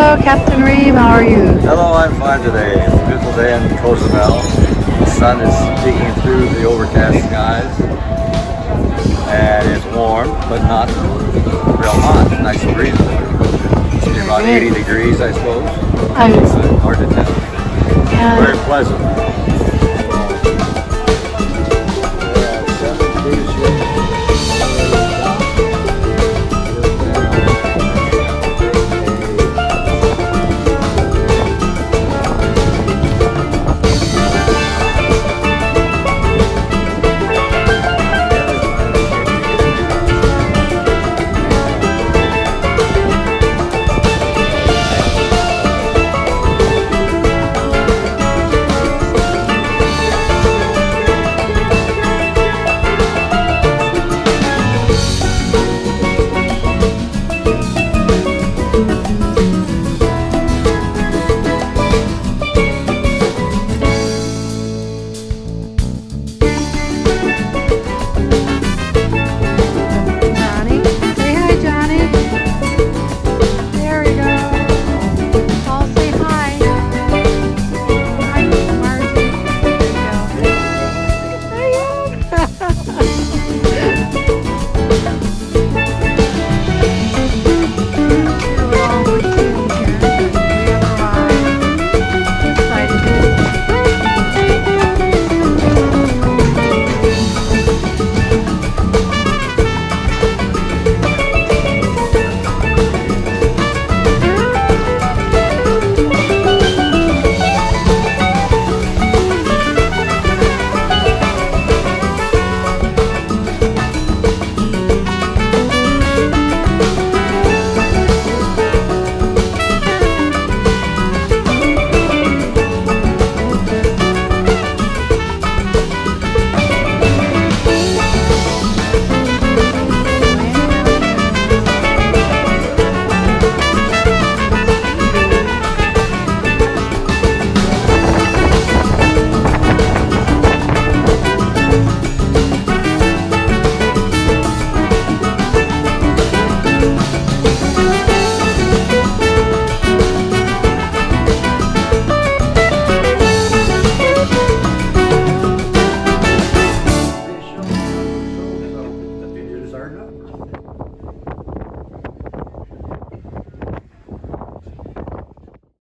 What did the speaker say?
Hello, Captain Reeve. How are you? Hello, I'm fine today. It's a beautiful day in Cozumel. The sun is peeking through the overcast skies. And it's warm, but not real hot. Nice and breezy. It's about 80 degrees, I suppose. I would say. Hard to tell. Very pleasant.